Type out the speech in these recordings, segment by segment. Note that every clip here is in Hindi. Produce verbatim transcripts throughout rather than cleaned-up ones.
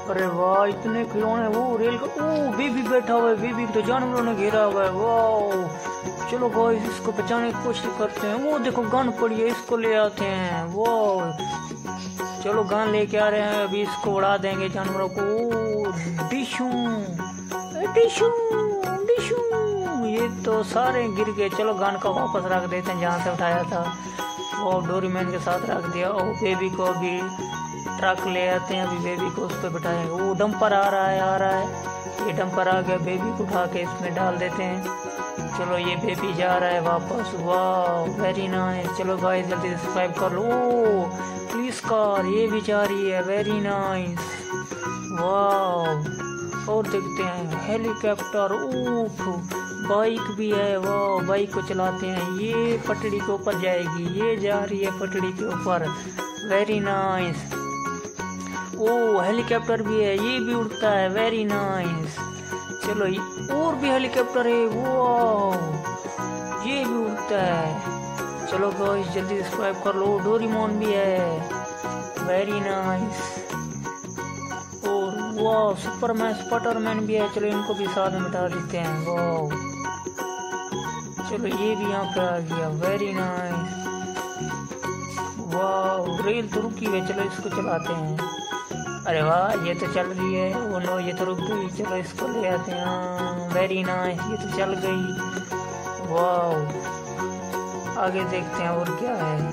अरे वाह इतने खिलौने। वो रेल का ओ बेबी बैठा हुआ है, बेबी तो जानवरों ने घेरा हुआ है। वाह चलो गाइस इसको बचाने की कोशिश करते हैं। वो देखो गन पड़ी है, इसको ले आते हैं। वो चलो गन लेके आ रहे हैं, अभी इसको उड़ा देंगे जानवरों को। ओ डिशू डिशू डिशू, ये तो सारे गिर गए। चलो गन का वापस रख देते हैं जहाँ से उठाया था। वो डोरीमैन के साथ रख दिया। और बेबी को अभी ट्रक ले आते हैं, अभी बेबी को उस पर बिठाएंगे। वो डंपर आ रहा है आ रहा है ये डंपर आ गया, बेबी को उठा के इसमें डाल देते हैं। चलो ये बेबी जा रहा है वापस। वाह वेरी नाइस। चलो गाइस जल्दी से सब्सक्राइब कर लो। ओ पुलिस कार ये भी जा रही है, वेरी नाइस। वाह और देखते हैं हेलीकॉप्टर, ऊफ बाइक भी है। वाह बाइक को चलाते हैं, ये पटड़ी के ऊपर जाएगी, ये जा रही है पटड़ी के ऊपर, वेरी नाइस। ओ हेलीकॉप्टर भी है, ये भी उड़ता है, वेरी नाइस। चलो और भी हेलीकॉप्टर है, वो ये भी उड़ता है। चलो गाइस जल्दी सब्सक्राइब कर लो। डोरीमोन भी है, वेरी नाइस। और वाह सुपरमैन स्पाइडरमैन भी है। चलो इनको भी साथ में बिठा देते हैं। वाह चलो ये भी यहाँ पे आ गया, वेरी नाइस। वाह रेल तो रुकी है, चलो इसको चलाते हैं। अरे वाह ये तो चल रही है। वो नो ये तो रुक गई, चलो इसको ले आते हैं, वेरी नाइस। ये तो चल गई। वाह आगे देखते हैं और क्या है।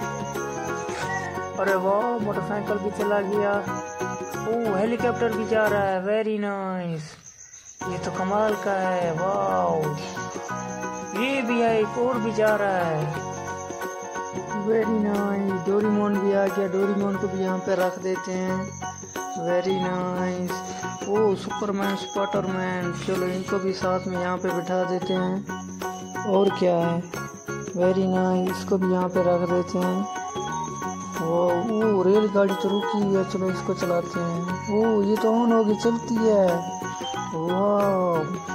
अरे वाह मोटरसाइकिल भी चला गया। ओ हेलीकॉप्टर भी जा रहा है, वेरी नाइस। ये तो कमाल का है। वाह ये भी है, एक और भी जा रहा है, वेरी नाइस। डोरीमोन भी आ गया, डोरीमोन को भी यहाँ पे रख देते हैं, वेरी नाइस। ओ सुपरमैन स्पाइडरमैन, चलो इनको भी साथ में यहाँ पे बिठा देते हैं। और क्या है, वेरी नाइस। इसको भी यहाँ पे रख देते हैं। वो वो रेलगाड़ी तो रुकी है, चलो इसको चलाते हैं। ओ ये तो ऑन होगी, चलती है। वाह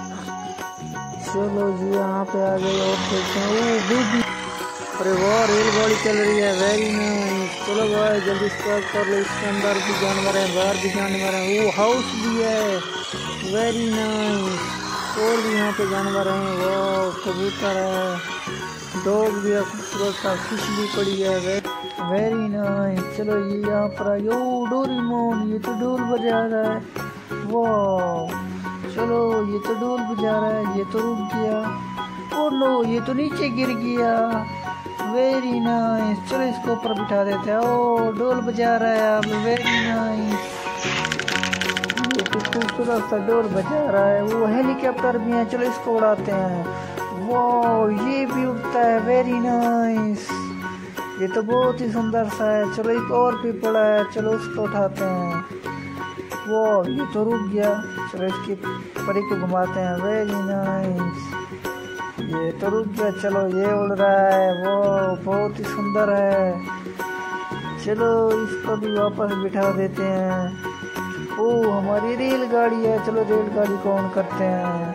चलो ये यहाँ पे आ गए और देखते हैं। ओ बेबी, अरे वाह रेलगाड़ी चल रही है, वेरी नाइस। चलो भाई जल्दी स्टार्ट कर लो। इसके अंदर भी जानवर है, बाहर भी जानवर है। वो हाउस भी है, वेरी नाइस। और भी यहाँ पे जानवर हैं। वाह कबूतर है, डॉग भी है, खूबसूरत सा फिश भी पड़ी है, वेरी नाइस। चलो ये यहाँ पर आयो डोरीमोन, ये तो ढोल बजा रहा है। वाह चलो ये तो ढोल बजा रहा है, ये तो रुक गया। ओ नो ये तो नीचे गिर गया, वेरी नाइस। चलो इसको ऊपर बिठा देते हैं। ओ ढोल बजा रहा है अब, वेरी नाइस। ये तो खूबसूरत सा ढोल बजा रहा है। वो हेलीकॉप्टर भी है, चलो इसको उड़ाते हैं। वाह ये भी उड़ता है, वेरी नाइस। ये तो बहुत ही सुंदर सा है। चलो एक और भी पड़ा है, चलो उसको उठाते हैं। वाह ये तो रुक गया, चलो इसकी परी को घुमाते हैं, वेरी नाइस। ये तो रुक गया, चलो ये उड़ रहा है। वो बहुत ही सुंदर है। चलो इसको भी वापस बिठा देते हैं। ओ हमारी रेलगाड़ी है, चलो रेलगाड़ी को ऑन करते हैं।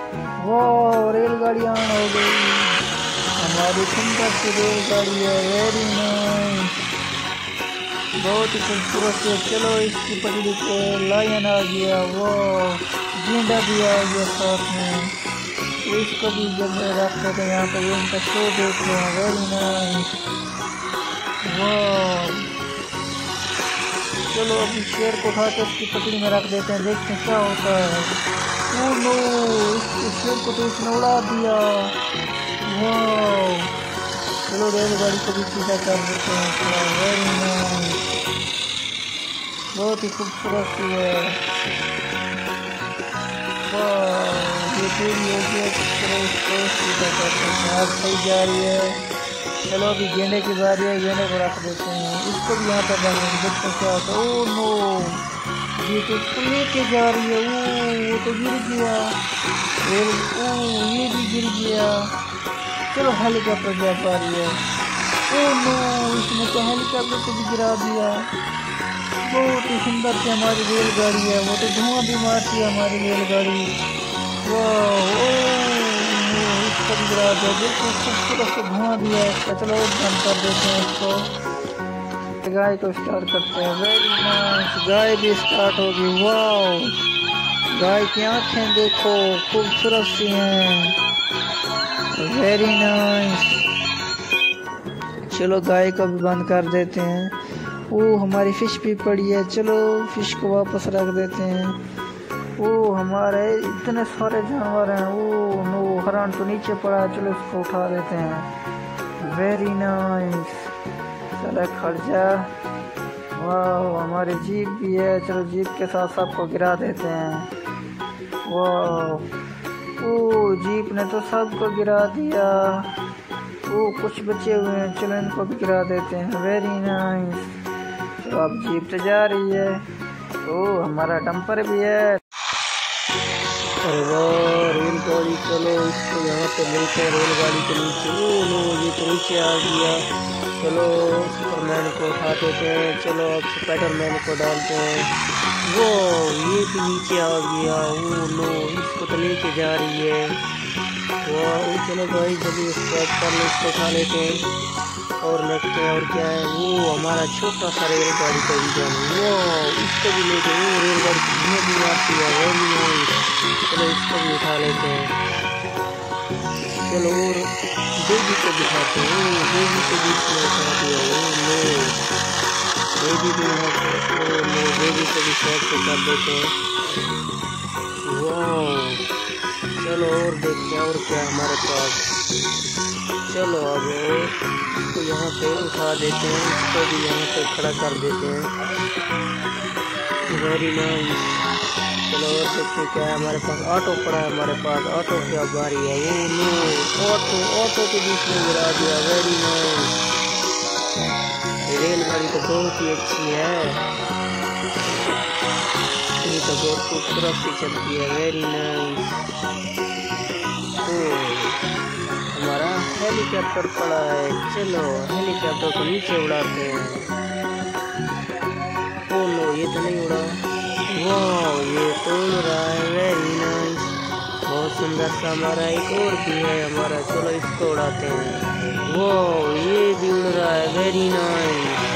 वो रेलगाड़ी ऑन हो गई, हमारी सुंदर सी रेलगाड़ी है, वेरी नाइस। बहुत ही खूबसूरत है। चलो इसकी पटरी पे लायन आ गया, वो गेंडा भी आ गया साथ में। इसको भी जब रख देते हैं यहाँ पे, इनका शो देख लो, वेरी नाइस। वाह चलो अभी शेर को उठा के उसकी पटरी में रख देते हैं, देखते हैं क्या होता है। ओ नो इसके शेर को तो इसने उड़ा दिया। वाह चलो रेलगाड़ी को भी सीधा कर देते हैं, वेरी नाइस। बहुत ही खूबसूरत सी है। वाह ये पूरी हो गया, चलो इसको सीधा करते हैं। आज सही जा रही है। चलो अभी गेंडे की बारी है, गेंडे को रख देते हैं। इसको भी यहाँ पर डालेंगे, देखते क्या होता है। ओ नो ये तो लेके जा रही है। ओ वो तो गिर गया, ओ ये भी गिर गया। चलो हेलीकॉप्टर जा पा रही है। ओ नो इसने तो हेलीकॉप्टर को भी गिरा दिया। बहुत ही सुंदर सी हमारी रेलगाड़ी है, वो तो धुआं भी मारती है हमारी रेलगाड़ी। वाह इसको भी गिरा दिया, बिल्कुल खूबसूरत से धुआं भी है इसका। चलो बंद कर देते हैं इसको। गाय को स्टार्ट करते हैं। वेरी नाइस, गाय भी स्टार्ट होगी। वाओ, गाय की आंखें देखो खूबसूरत सी हैं। Very nice. चलो गाय को भी बंद कर देते हैं। वो हमारी फिश भी पड़ी है, चलो फिश को वापस रख देते हैं। वो हमारे इतने सारे जानवर हैं। वो नो, हरण तो नीचे पड़ा है, चलो इसको उठा देते हैं। वेरी नाइस, चलो खड़ जा। वाह, हमारी जीप भी है, चलो जीप के साथ सबको गिरा देते हैं। वाह, ओ जीप ने तो सबको गिरा दिया। वो कुछ बचे हुए हैं, चलो इनको भी गिरा देते हैं। Very nice. तो अब जीप तो जा रही है। ओ हमारा डंपर भी है। अरे वाह, रेलगाड़ी, चलो इसको यहाँ पे मिलते हैं रेलगाड़ी के नीचे। ओ नो, ये तो नीचे आ गया। चलो सुपरमैन को उठा देते हैं। चलो अब स्पाइडरमैन को डालते हैं। वो ये भी नीचे आ गया। ओ नो, इसको तो लेके जा रही है। वाह, चलो भाई जल्दी इसको कर लो, इसको उठा लेते हैं और लगते हैं। और क्या है, वो हमारा छोटा सा रेलगाड़ी का इंजन। वो इसको भी लेके, वो रेलगाड़ी कितने भी आती है। चलो इसको भी उठा लेते हैं। चलो और बेबी को दिखाते हैं। वो बेबी को बीच में उठा दिया। वो लो, बेबी भी यहाँ पे, लो बेबी को भी शॉर्ट पे कर देते हैं। वाह, चलो और देखते हैं और क्या हमारे पास। चलो अब इसको यहाँ पे उठा देते हैं, इसको भी यहाँ पे खड़ा कर देते हैं। Very nice. चलो और देखते हैं क्या है हमारे पास। ऑटो पड़ा है हमारे पास, ऑटो क्या बारी है। वो नो, ऑटो ऑटो के बीच में गिरा दिया। Very nice. रेलगाड़ी तो बहुत ही अच्छी है, ये तो बहुत खूबसूरत सी चलती है। Very nice. तो हमारा हेलीकॉप्टर पड़ा है, चलो हेलीकॉप्टर को नीचे उड़ाते हैं। ओ नो, ये तो नहीं उड़ा। वाह, ये तो उड़ रहा है। वेरी नाइस, बहुत सुंदर सा। हमारा एक और भी है हमारा, चलो इसको उड़ाते हैं। वाह, ये भी उड़ रहा है। Very nice.